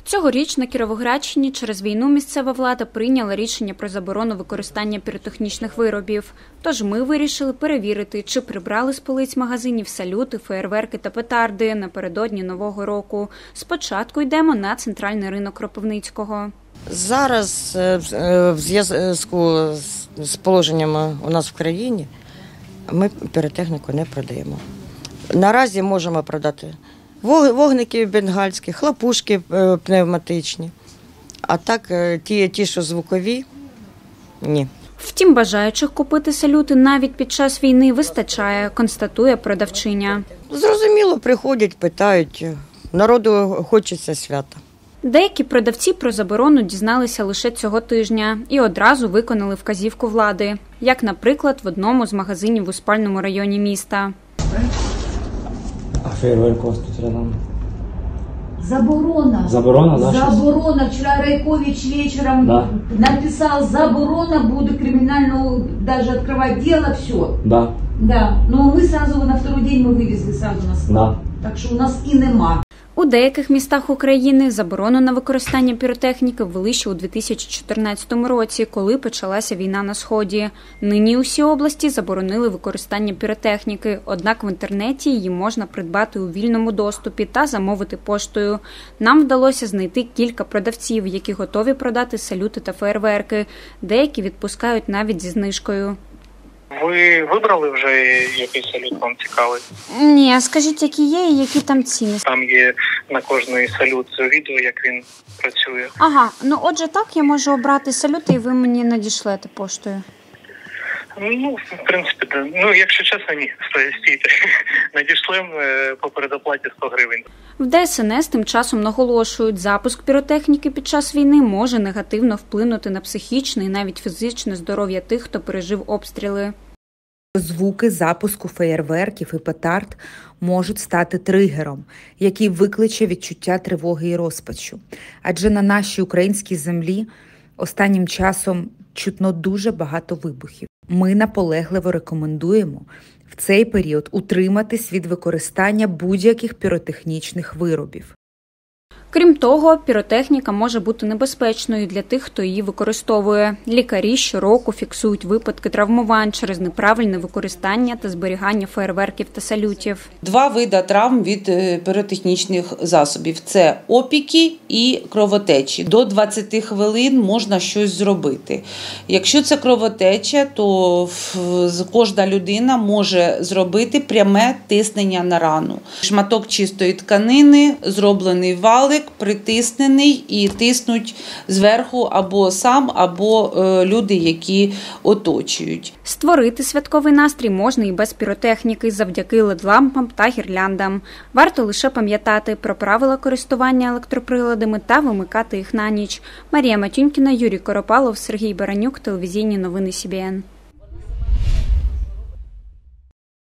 Цьогоріч на Кіровоградщині через війну місцева влада прийняла рішення про заборону використання піротехнічних виробів. Тож ми вирішили перевірити, чи прибрали з полиць магазинів салюти, феєрверки та петарди напередодні Нового року. Спочатку йдемо на центральний ринок Кропивницького. Зараз в зв'язку з положеннями у нас в країні ми піротехніку не продаємо. Наразі можемо продати вогники бенгальські, хлопушки пневматичні, а так ті, що звукові, ні. Втім, бажаючих купити салюти навіть під час війни вистачає, констатує продавчиня. Зрозуміло, приходять, питають, народу хочеться свята. Деякі продавці про заборону дізналися лише цього тижня і одразу виконали вказівку влади, як, наприклад, в одному з магазинів у спальному районі міста. А фейерверк у вас тут рядом? Заборона. Заборона, да? Заборона. Вчера Райкович вечером написал, заборона, буду криминальную даже открывать дело, все. Да. Да. Но мы сразу на второй день мы вывезли сразу на склад. Да. Так що у нас і нема. У деяких містах України заборону на використання піротехніки ввели ще у 2014 році, коли почалася війна на Сході. Нині усі області заборонили використання піротехніки, однак в інтернеті її можна придбати у вільному доступі та замовити поштою. Нам вдалося знайти кілька продавців, які готові продати салюти та феєрверки. Деякі відпускають навіть зі знижкою. Ви вибрали вже, який салют вам цікавий? Ні, а скажіть, які є і які там ціни? Там є на кожний салют відео, як він працює. Ага, ну отже так, я можу обрати салюти і ви мені надішлете поштою. Ну, в принципі, ну, якщо чесно, ні, стійте. Надішлемо по передоплаті 100 гривень. В ДСНС тим часом наголошують, запуск піротехніки під час війни може негативно вплинути на психічне і навіть фізичне здоров'я тих, хто пережив обстріли. Звуки запуску феєрверків і петард можуть стати тригером, який викличе відчуття тривоги і розпачу. Адже на нашій українській землі останнім часом чутно дуже багато вибухів. Ми наполегливо рекомендуємо в цей період утриматись від використання будь-яких піротехнічних виробів. Крім того, піротехніка може бути небезпечною для тих, хто її використовує. Лікарі щороку фіксують випадки травмувань через неправильне використання та зберігання феєрверків та салютів. Два види травм від піротехнічних засобів – це опіки і кровотечі. До 20 хвилин можна щось зробити. Якщо це кровотеча, то кожна людина може зробити пряме тиснення на рану. Шматок чистої тканини, зроблений валик, притиснений і тиснуть зверху або сам, або люди, які оточують. Створити святковий настрій можна і без піротехніки завдяки LED-лампам та гірляндам. Варто лише пам'ятати про правила користування електроприладами та вимикати їх на ніч. Марія Матюнькіна, Юрій Коропалов, Сергій Баранюк, телевізійні новини СІБІН.